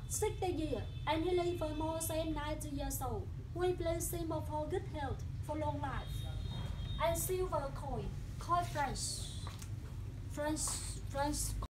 60 years, and he lived for more than 90 years old. We bless him for good health, for long life. And silver coin, called French.